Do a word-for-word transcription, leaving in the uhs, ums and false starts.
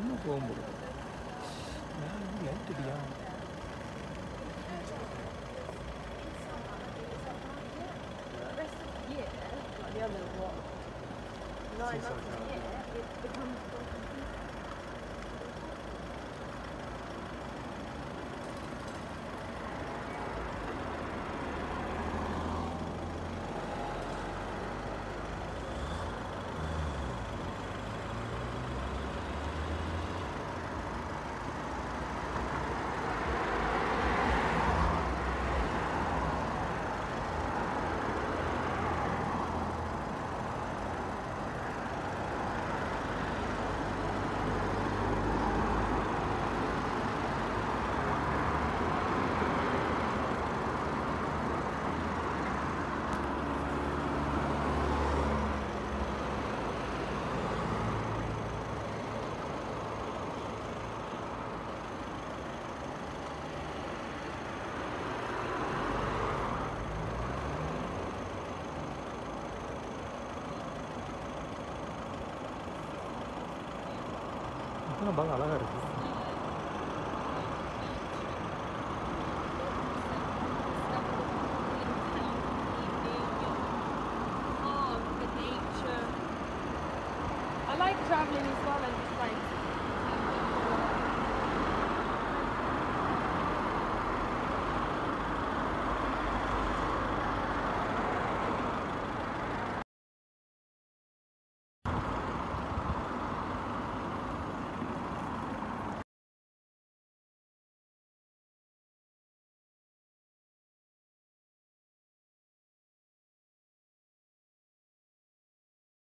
இன்னும் போகும்போது லைட் அடியா Nine months a year, it becomes இதெல்லாம் பார்க்க அழகாக இருக்குது. I like travelling as well and just like